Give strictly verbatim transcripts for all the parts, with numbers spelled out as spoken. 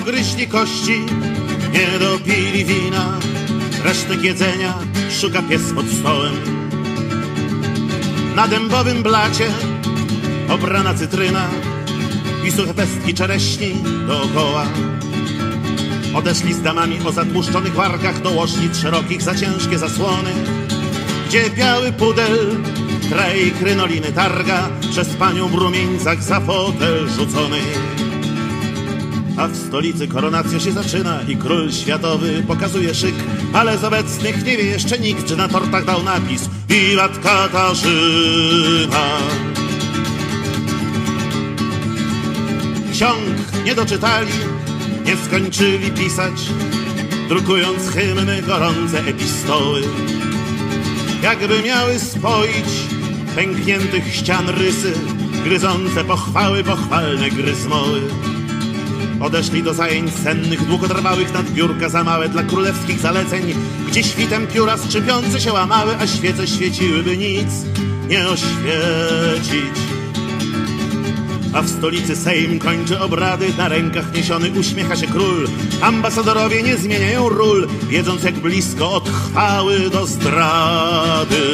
ogryźli kości, nie dopili wina, resztek jedzenia szuka pies pod stołem. Na dębowym blacie obrana cytryna i suche pestki czereśni dookoła. Odeszli z damami o zatłuszczonych wargach do łożnic szerokich za ciężkie zasłony, gdzie biały pudel kraj krynoliny targa przez panią w rumieńcach za fotel rzucony. A w stolicy koronacja się zaczyna i król światowy pokazuje szyk, ale z obecnych nie wie jeszcze nikt, czy na tortach dał napis Wiwat Katarzyna. Ksiąg nie doczytali, nie skończyli pisać, drukując hymny, gorące epistoły. Jakby miały spoić pękniętych ścian rysy, gryzące pochwały, pochwalne gryzmoły. Odeszli do zajęć sennych, długotrwałych nad biurka za małe dla królewskich zaleceń, gdzie świtem pióra skrzypiące się łamały, a świece świeciły, by nic nie oświecić. A w stolicy Sejm kończy obrady, na rękach niesiony uśmiecha się król. Ambasadorowie nie zmieniają ról, wiedząc jak blisko od chwały do zdrady.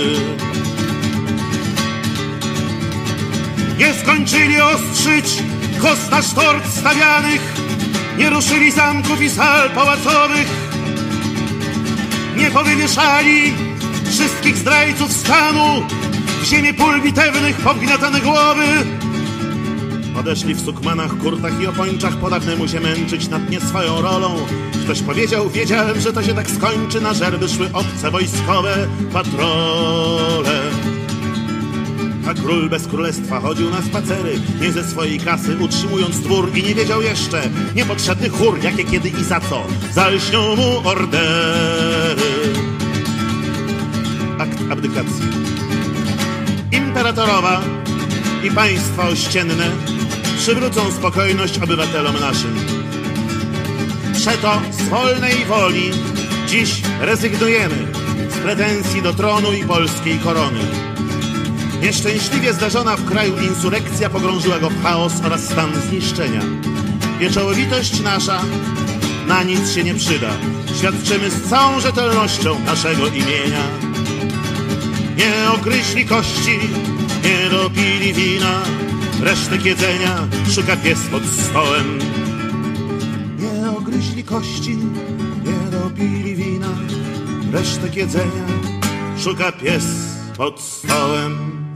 Nie skończyli ostrzyć kos na sztort stawianych, nie ruszyli zamków i sal pałacowych, nie powywieszali wszystkich zdrajców stanu, w ziemię pól bitewnych powgniatane głowy. Odeszli w sukmanach, kurtach i opończach, po dawnemu się męczyć nad nie swoją rolą. Ktoś powiedział, wiedziałem, że to się tak skończy, na żerby szły obce wojskowe patrole. A król bez królestwa chodził na spacery, nie ze swojej kasy, utrzymując dwór i nie wiedział jeszcze niepotrzebny chór, jakie, kiedy i za co zalśnią mu ordery. Akt abdykacji. Imperatorowa i państwa ościenne przywrócą spokojność obywatelom naszym. Przeto z wolnej woli dziś rezygnujemy z pretensji do tronu i polskiej korony. Nieszczęśliwie zdarzona w kraju insurekcja pogrążyła go w chaos oraz stan zniszczenia. Wieczołowitość nasza na nic się nie przyda. Świadczymy z całą rzetelnością naszego imienia. Nie ogryźli kości, nie dopili wina, resztek jedzenia szuka pies pod stołem. Nie ogryźli kości, nie dopili wina, resztek jedzenia szuka pies pod stołem.